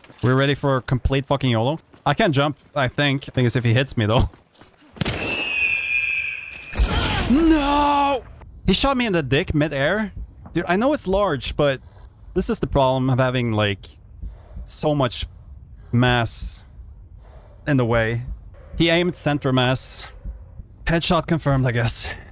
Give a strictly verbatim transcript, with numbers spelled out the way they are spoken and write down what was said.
We're ready for a complete fucking YOLO. I can't jump, I think. Thing is, if he hits me, though. No! He shot me in the dick mid-air. Dude, I know it's large, but this is the problem of having, like, so much mass in the way. He aimed center mass. Headshot confirmed, I guess.